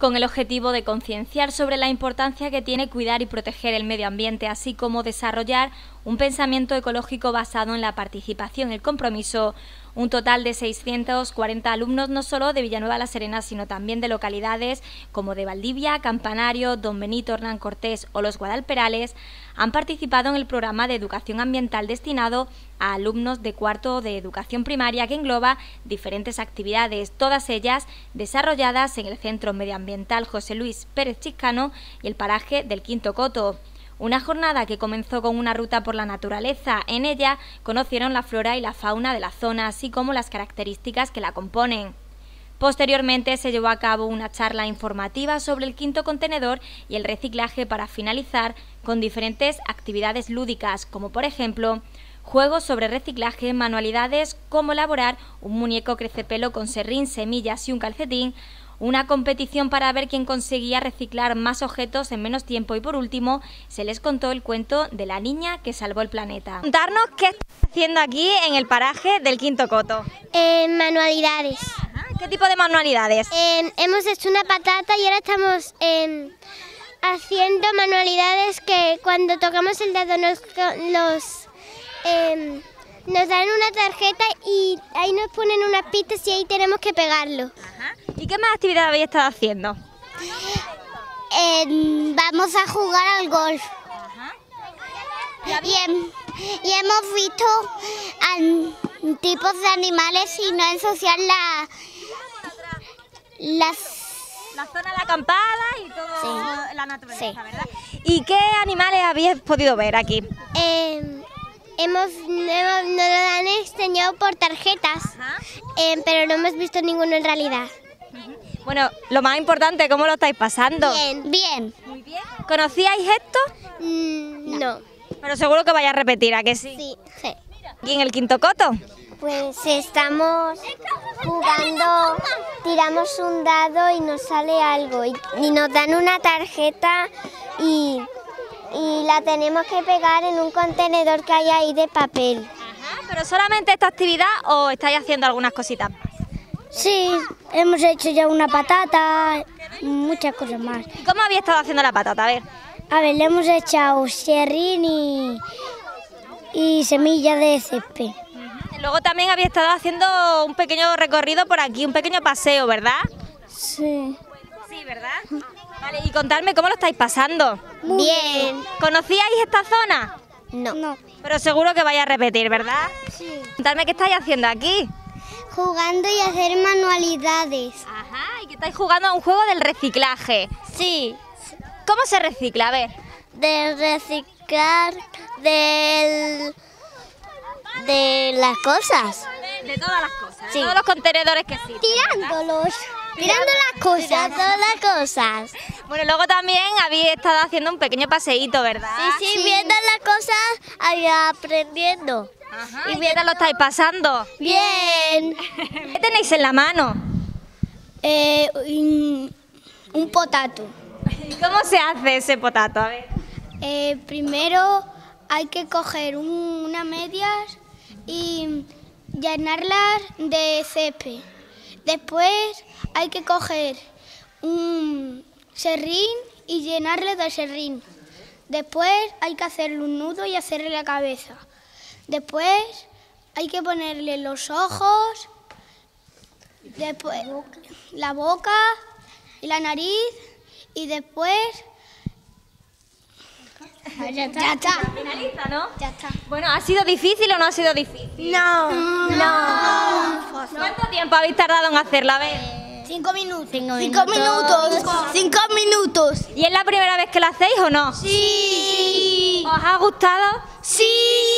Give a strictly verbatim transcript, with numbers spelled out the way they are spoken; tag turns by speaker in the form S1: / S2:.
S1: con el objetivo de concienciar sobre la importancia que tiene cuidar y proteger el medio ambiente, así como desarrollar un pensamiento ecológico basado en la participación y el compromiso. Un total de seiscientos cuarenta alumnos, no solo de Villanueva la Serena, sino también de localidades como de Valdivia, Campanario, Don Benito, Hernán Cortés o Los Guadalperales, han participado en el programa de educación ambiental destinado a alumnos de cuarto de educación primaria, que engloba diferentes actividades, todas ellas desarrolladas en el Centro Medioambiental José Luis Pérez Chicano y el paraje del Quinto Coto. Una jornada que comenzó con una ruta por la naturaleza. En ella conocieron la flora y la fauna de la zona, así como las características que la componen. Posteriormente se llevó a cabo una charla informativa sobre el quinto contenedor y el reciclaje, para finalizar con diferentes actividades lúdicas, como por ejemplo juegos sobre reciclaje, manualidades como elaborar un muñeco crecepelo con serrín, semillas y un calcetín, una competición para ver quién conseguía reciclar más objetos en menos tiempo y, por último, se les contó el cuento de la niña que salvó el planeta. Contarnos qué estás haciendo aquí en el paraje del Quinto Coto.
S2: Eh, manualidades.
S1: Ajá. ¿Qué tipo de manualidades?
S2: Eh, hemos hecho una patata y ahora estamos eh, haciendo manualidades que cuando tocamos el dedo nos, los, eh, nos dan una tarjeta y ahí nos ponen unas pistas y ahí tenemos que pegarlo.
S1: Ajá. ¿Y qué más actividades habéis estado haciendo?
S2: Eh, vamos a jugar al golf.
S1: Ajá.
S2: Y, hem- y hemos visto an- tipos de animales y no ensuciar la, las...
S1: La zona de la acampada y todo
S2: Sí.
S1: la naturaleza,
S2: Sí.
S1: ¿verdad? ¿Y qué animales habéis podido ver aquí?
S2: Eh, hemos, no- nos lo han enseñado por tarjetas,
S1: Ajá.
S2: eh, pero no hemos visto ninguno en realidad.
S1: Bueno, lo más importante, ¿cómo lo estáis pasando?
S2: Bien, bien.
S1: Muy bien. ¿Conocíais esto?
S2: Mm, no.
S1: Pero seguro que vais a repetir, ¿a que sí?
S2: Sí, sí.
S1: ¿Y en el Quinto Coto?
S2: Pues estamos jugando, tiramos un dado y nos sale algo y, y nos dan una tarjeta y, y la tenemos que pegar en un contenedor que hay ahí de papel.
S1: Ajá. ¿Pero solamente esta actividad o estáis haciendo algunas cositas más?
S2: Sí, hemos hecho ya una patata, muchas cosas más.
S1: ¿Y cómo habéis estado haciendo la patata? A ver.
S2: A ver, le hemos echado serrín y, y semillas de césped.
S1: Luego también habéis estado haciendo un pequeño recorrido por aquí, un pequeño paseo, ¿verdad?
S2: Sí.
S1: Sí, ¿verdad? Vale, y contadme cómo lo estáis pasando.
S2: Bien.
S1: ¿Conocíais esta zona?
S2: No. No.
S1: Pero seguro que vais a repetir, ¿verdad?
S2: Sí.
S1: Contadme qué estáis haciendo aquí.
S2: Jugando y hacer manualidades.
S1: Ajá, y que estáis jugando a un juego del reciclaje.
S2: Sí.
S1: ¿Cómo se recicla? A ver.
S2: De reciclar del de las cosas.
S1: De todas las cosas,
S2: Sí.
S1: de todos los contenedores que existen.
S2: Tirándolos. Tirando las cosas. Tirando las cosas.
S1: Bueno, luego también habéis estado haciendo un pequeño paseíto, ¿verdad?
S2: Sí, sí, viendo las cosas y aprendiendo.
S1: Ajá, ¿y qué tal lo estáis pasando?
S2: Bien.
S1: ¿Qué tenéis en la mano?
S2: Eh, un, un potato.
S1: ¿Y cómo se hace ese potato? A ver.
S2: Eh, primero hay que coger un- unas medias y llenarlas de césped. Después hay que coger un serrín y llenarle de serrín. Después hay que hacerle un nudo y hacerle la cabeza. Después hay que ponerle los ojos, después la boca y la nariz y después... Ya está. Ya está.
S1: Finaliza, ¿no?
S2: Ya está.
S1: Bueno, ¿ha sido difícil o no ha sido difícil?
S2: No. No.
S1: ¿Cuánto tiempo habéis tardado en hacerla? A ver.
S2: Cinco minutos. Cinco minutos. Cinco minutos.
S1: ¿Y es la primera vez que lo hacéis o no?
S2: Sí.
S1: ¿Os ha gustado?
S2: Sí.